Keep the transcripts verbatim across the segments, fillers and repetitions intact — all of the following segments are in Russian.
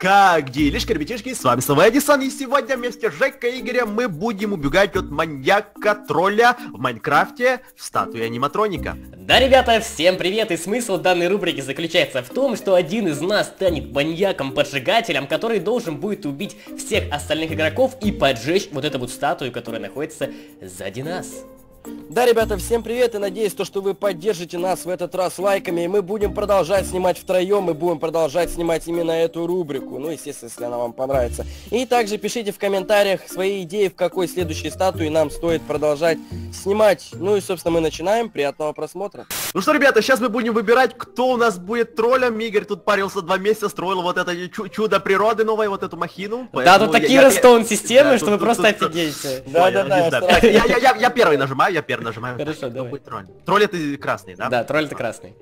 Как делишки, ребятишки, с вами снова Эдисон, и сегодня вместе с Жекой и Игорем мы будем убегать от маньяка-тролля в Майнкрафте в статуе аниматроника. Да, ребята, всем привет, и смысл данной рубрики заключается в том, что один из нас станет маньяком-поджигателем, который должен будет убить всех остальных игроков и поджечь вот эту вот статую, которая находится сзади нас. Да, ребята, всем привет, и надеюсь, то, что вы поддержите нас в этот раз лайками, и мы будем продолжать снимать втроем, мы будем продолжать снимать именно эту рубрику, ну, естественно, если она вам понравится. И также пишите в комментариях свои идеи, в какой следующей статуе нам стоит продолжать снимать. Ну и, собственно, мы начинаем, приятного просмотра. Ну что, ребята, сейчас мы будем выбирать, кто у нас будет троллем. Игорь тут парился два месяца, строил вот это чу чудо природы новое, вот эту махину. Да, тут такие рестон-системы, да, что тут, вы тут, просто тут, офигеете. Да, да, да, я, я, я, я, я первый нажимаю, я первый нажимаю. Хорошо, давай. Тролль. Тролль это красный, да? Да, тролль это красный.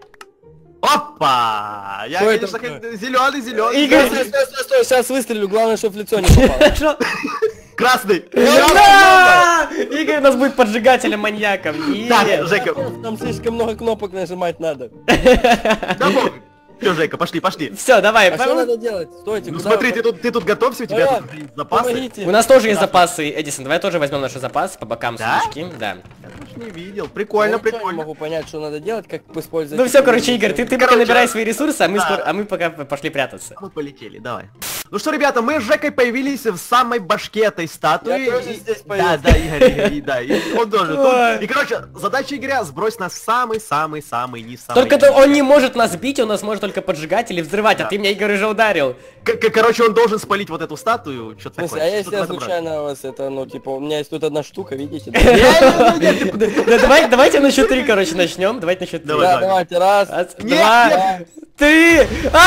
Опа! Я, Что это конечно, зеленый, зеленый. Игорь, стой, стой, стой, стой, сейчас выстрелю, главное, чтобы в лицо не попало. Красный! Да! Игорь у нас будет поджигателем-маньяком. Так, Жека. Там слишком много кнопок нажимать надо. Да бог. Все, Жека, пошли, пошли. Все, давай. А что надо делать? Стойте, Ну куда смотри, вы- ты тут, ты тут готовься, у тебя А, тут есть запасы. помогите. У нас тоже есть запасы, Эдисон, давай тоже возьмем наши запасы по бокам Да? сумочки. Да. Я уж не видел. Прикольно, Ну, что, я прикольно. могу понять, что надо делать, как использовать. Ну все, короче, Игорь, ты, ты пока Короче, набирай свои ресурсы, а мы, да. скоро, а мы пока пошли прятаться. Мы полетели, давай. Ну что, ребята, мы с Жекой появились в самой башке этой статуи. Я тоже И- здесь Да, появился. да, Игорь, Игорь, и да, и он тоже Ой. тут. И, короче, задача Игоря — сбрось нас в самый-самый-самый низ. самый Только низ. то он не может нас бить, он нас может только поджигать или взрывать, а ты меня, Игорь, уже ударил. К- к- Короче, он должен спалить вот эту статую. Что В смысле, такое? а если Что-то я в этом роде. случайно вас это, ну, типа, у меня есть тут одна штука, видите? да? Не-не-не, ты- Да давай, давайте на счет три, короче, начнем. Давайте на счет три. Давай, Да, давай. давайте, раз. Раз, Нет, два, нет. три.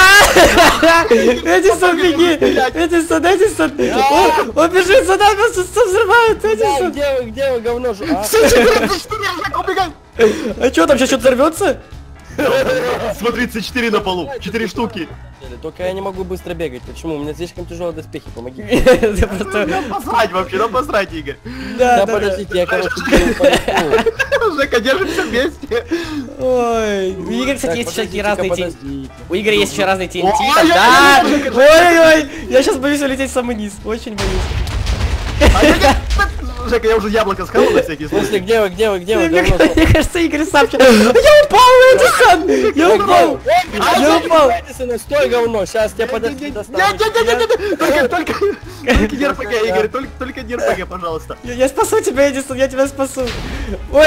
А! Эдисон, беги! Эдисон, Эдисон! Он, он бежит сюда, нас тут всё взрывает, Да, Эдисон! где вы, где вы, говно жу- а? Жека, убегай! А что, там сейчас что-то взорвется? Смотри, С четыре на полу, четыре штуки. Только я не могу быстро бегать. Почему? У меня слишком тяжелые доспехи, помоги. Я просто... Нам посрать вообще, нам посрать, Игорь. Да, Да, да. подождите, я, короче, беру полетну. Жека, держимся вместе. Ой, у Игоря, кстати, Так, есть всякие подождите-ка, разные тень. подождите. У Игоря есть еще разные ТНТ. Ой, там, я Да! не вижу, Ой-ой-ой! Я сейчас боюсь улететь в самый низ. Очень боюсь. А я- Жека, я уже яблоко сказал на всякий В смысле, случай. где вы, где вы, где вы, Мне говно? мне кажется, Игорь сам... Я упал, Эдисон! Я упал! Я упал! Эдисон, стой, говно, сейчас тебя подожди достану. Не-не-не-не-не, только, только, только не РПГ, Игорь, только, только не РПГ, пожалуйста. Я, я спасу тебя, Эдисон, я тебя спасу. Ой,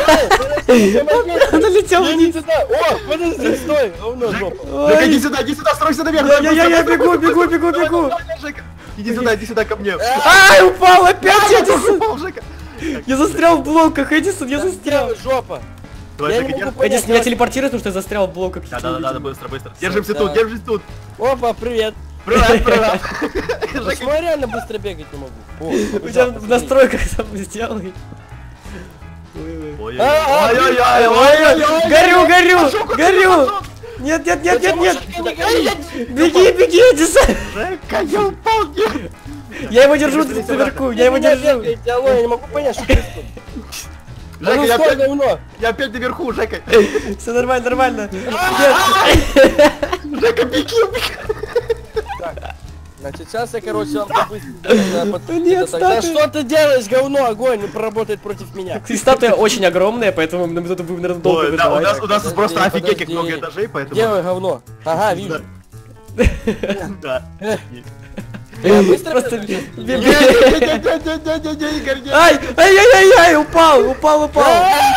он долетел Я не вниз. туда. О, подожди, стой, говно, жопа. Жека, иди Ой, сюда, иди сюда, стройся наверх. я, я, я, я бегу, бегу, бегу, Давай, бегу. давай, Жека, иди сюда, иди сюда ко мне. Ай, упал опять, Я Эдисон. упал, Жека. Я застрял в блоках, Эдисон, я Где застрял. вы, жопа? Давай, Я Жека, не могу держи. понять. Эдисон, меня телепортирует, потому что я застрял в блоках. Да, да, да, да, быстро, быстро. Держимся Да. тут, держись тут. Опа, привет. Привет, привет. Жека, Почему я реально быстро бегать не могу? О, У тебя побежал, в посмотри. настройках сам сделай. ой, А, ой, ой, Ой, ой, ой, ой, ой, горю, ой, горю, пошел, куда ты горю. пошел? Нет, нет, нет, нет, нет. Почему Жека не горит? Беги, беги, Эдисон. Жека, я упал, нет. Я его держу наверху, я его Вы меня держу. бегаете, алло, я не могу понять, что происходит. А Жека, ну я стой, опять, говно. я опять наверху, Жека. Все нормально, нормально. Нет. Жека, беги, беги. Значит, сейчас я, короче, вам побыстрее... Ну нет, Да статуя. что ты делаешь, говно, огонь, он проработает против меня. И статуя очень огромная, поэтому мы тут будем, наверное, долго Ой, да, у нас, выживать. у нас Подожди, просто офигеть, как подожди. много этажей, поэтому... Где вы, говно? Ага, вижу. Да. Я быстро Просто бегаю? бе- бе- Не-не-не-не-не-не-не, Игорь, нет. Ай, ай, ай, ай, ай, упал, упал, упал.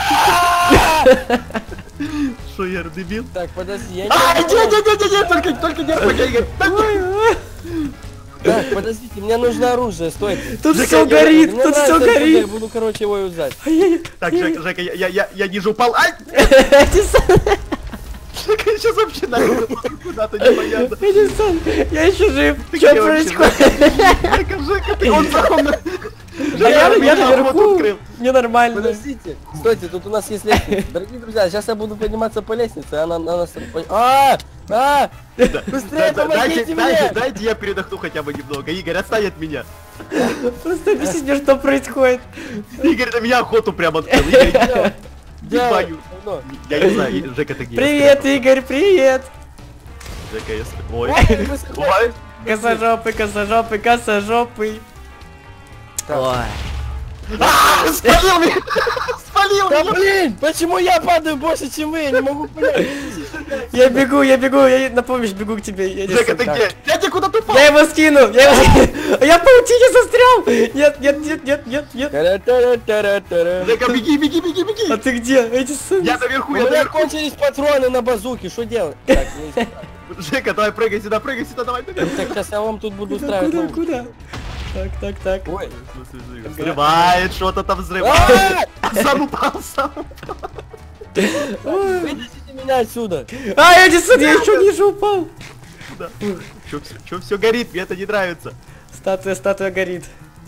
Что, я дебил? Так, подожди, я не А, могу. не-не-не-не, только, только не РПГ, Игорь. Ой, ой. Так, подождите, мне нужно оружие, стой. Тут Жека, все я- горит, Мне тут все нравится РПГ, горит. я буду, короче, его юзать. Ай-яй-яй. Так, Жека, Жека, я, я, я, я ниже упал. Ай! Эдисон, Жека, сейчас вообще нахуй куда-то непонятно. Эдисон, я еще жив. Ты Что где вообще? происходит? Жека, Жека, ты он сам. на- А я, Жека, я меня наверху, охоту открыл. мне нормально. Подождите, стойте, тут у нас есть лестница. Дорогие друзья, сейчас я буду подниматься по лестнице, она на нас... А! А! Быстрее, Да, да, Дайте, помогите дайте, мне! дайте я передохну хотя бы немного. Игорь, отстань от меня. Просто объясни мне, что происходит. Игорь на меня охоту прямо открыл. Игорь, Где? не пою. Говно. Я не знаю, Жека, ты где? Привет, Игорь, привет. Жека, я... Ой. Ой, вы с- Ой. Косожопый, косожопый, косожопый. Так. Ой. А, спалил меня! Спалил Да меня! блин, почему я падаю больше, чем вы? Я не могу понять. Я бегу, я бегу, я на помощь бегу к тебе. Я, Жека, ты так. где? Дядя, куда ты упал? Я его скину, я его скину. Я в паутине застрял. Нет, нет, нет, нет, нет, нет. Тара-тара-тара-тара. Жека, беги, беги, беги, беги! А ты где? Эти сын. Я наверху, У я меня наверху! кончились патроны на базуке, что делать? Так, не- Жека, давай прыгай сюда, прыгай сюда, давай, давай! так сейчас я вам тут буду Куда, устраивать. куда, ловушку. куда? Так, так, так. Ой. Взрывает, что-то там взрывает! А! Сам упал, сам упал! Вытащите меня отсюда. А, Эдисон, я еще ниже упал. Чё, всё- чё все горит, мне это не нравится. Статуя, статуя горит.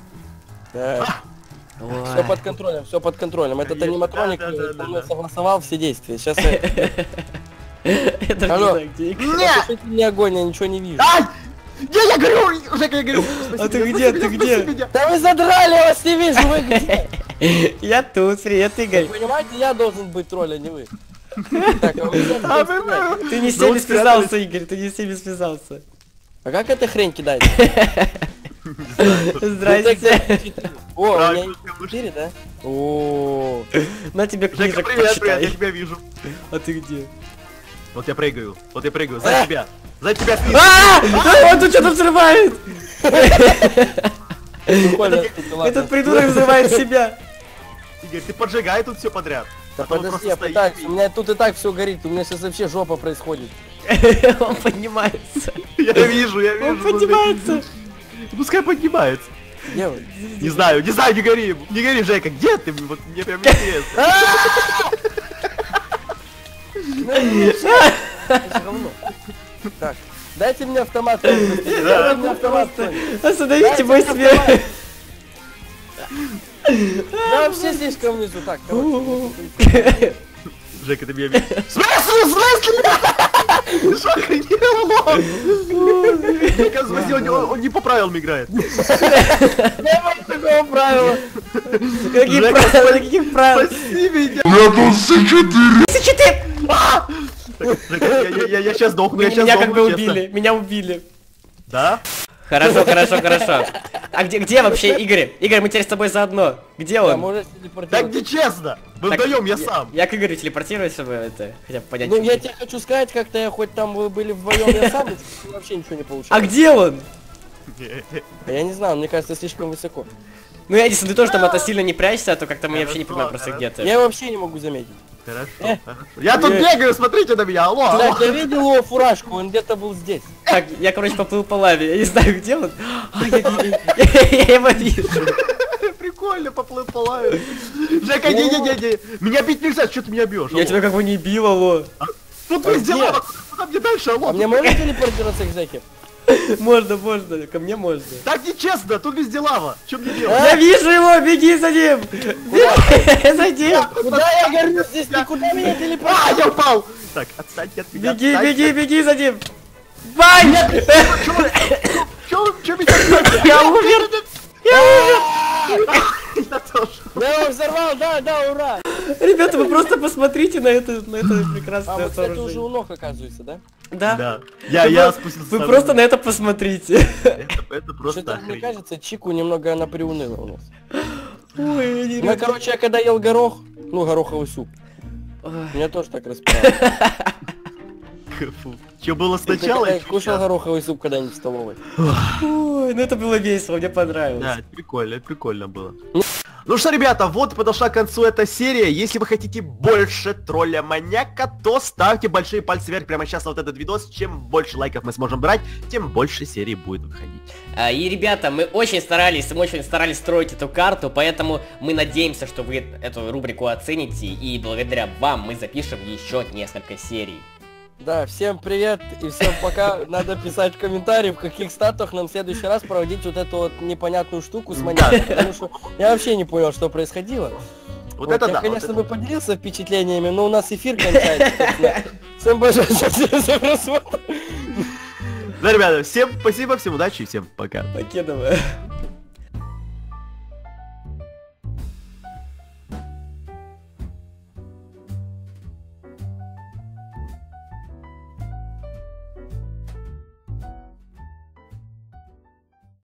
Все под контролем, все под контролем. Этот Конечно, аниматроник да, да, да, со мной да. согласовал все действия. Сейчас я... Это не Алло. знаю, где игра. Нет! Потушите мне огонь, я ничего не вижу. Ай! Я, я горю! Жека, я горю! Спаси А ты меня, где, спаси ты меня, где? спаси меня. Да вы задрали, я вас не вижу, вы где? Я тут, привет, Игорь. Понимаете, я должен быть тролль, а не вы. Так, а вы А, где? вы- Ты не с Ну, теми спрятались. связался, Игорь, ты не с теми связался. А как эта хрень кидать? Здрасте. О, у Правильно, меня конечно. четыре, да? О, На тебе Жека, книжек привет, привет, я почитай. тебя вижу. А ты где? Вот я прыгаю, вот я прыгаю, за А! тебя. За тебя, ты. А! Да он тут что-то взрывает! прикольно. тут, ладно. Этот придурок взрывает себя. Игорь, ты поджигай тут все подряд. Да А то он подожди, просто я стоит пытаюсь, и- у меня тут и так все горит, у меня сейчас вообще жопа происходит. Он поднимается. Я вижу, я вижу. Он поднимается. Пускай поднимается. Где вы? Не знаю, не знаю, не гори. Не гори, Жека, где ты? Вот мне прям интересно. Это говно. Так, дайте мне автомат. Дайте Да. мне автомат. Остановите Дайте мой мне свет. автомат. Да вообще слишком внизу. Так, короче. Жека, ты меня видишь? В смысле, в смысле? Что охренел? Жека, в смысле, он, он- он не по правилам играет. Нет такого правила. Какие Жека, правила, каких правил? Спаси меня. Тридцать четыре! Жека, я, я, я, я сейчас сдохну, я сейчас Меня как сдохну, бы честно. убили, меня убили. Да? Хорошо, хорошо, хорошо. А где, где вообще Игорь? Игорь, мы теперь с тобой заодно. Где Да, он? можешь Так телепортировать. нечестно. Мы Так, вдвоем, я сам. Я к Игорю телепортируюсь, чтобы это, хотя бы понять. Ну, что я будет. тебе хочу сказать, как-то я хоть там вы были вдвоем, я сам и вообще ничего не получил. А где он? А я не знаю, мне кажется, слишком высоко. Ну, Эдисон, ты тоже там это сильно не прячься, а то как-то мы Хорошо, вообще не понимаем просто хорошо. где ты. Я вообще не могу заметить. Хорошо, Э. хорошо. Я тут Э. бегаю, смотрите на меня, алло, алло. Так, я видел его фуражку, он где-то был здесь. Так, я, короче, поплыл по лаве, я не знаю, где он. А, я, я- я- я его вижу. Прикольно, поплыл по лаве. Жека, не-не-не, меня бить нельзя, что ты меня бьешь? Я тебя как бы не бил, алло. Тут А везде где? лава, куда мне дальше, алло? А мне можно телепортироваться к Жеке? Можно, можно, ко мне можно. Так нечестно, тут везде лава. Что мне делать? Я вижу его, беги за ним! Беги за ним! Куда я горю здесь? Никуда меня А, телепортировать? я упал! Так, отстаньте от меня. Беги, отстаньте. беги, беги за ним! Бань! Чё, чё меня бьёте? Я умер! Я умер! Я тоже. Я его взорвал, да, да, ура! Ребята, вы просто посмотрите на это, на это А, прекрасное вы, кстати, уже у сооружение. ног, оказывается, да? Да? Да. Я, Вы я про- спустился. Вы сам. просто на это посмотрите. Это, это просто Что-то, мне охренеть. кажется, Чику немного она приуныла у нас. Ой, не Ну, короче, я когда ел горох, ну, гороховый суп, меня тоже так распирало. Фу. Чё было Ты сначала? когда и чё кушал сейчас? гороховый суп когда-нибудь в столовой? Ой, ну это было весело, мне понравилось. Да, это прикольно, это прикольно было. Ну что, ребята, вот подошла к концу эта серия. Если вы хотите больше тролля-маньяка, то ставьте большие пальцы вверх прямо сейчас на вот этот видос. Чем больше лайков мы сможем брать, тем больше серий будет выходить. А, И, ребята, мы очень старались, мы очень старались строить эту карту, поэтому мы надеемся, что вы эту рубрику оцените, и благодаря вам мы запишем еще несколько серий. Да, всем привет и всем пока. Надо писать в комментарии, в каких статуях нам в следующий раз проводить вот эту вот непонятную штуку с маньяком. Потому что я вообще не понял, что происходило. Вот это я, да. конечно, вот бы это- поделился впечатлениями, но у нас эфир кончается. собственно. Всем большое спасибо за просмотр. Да, ребята, всем спасибо, всем удачи и всем пока. Покедово.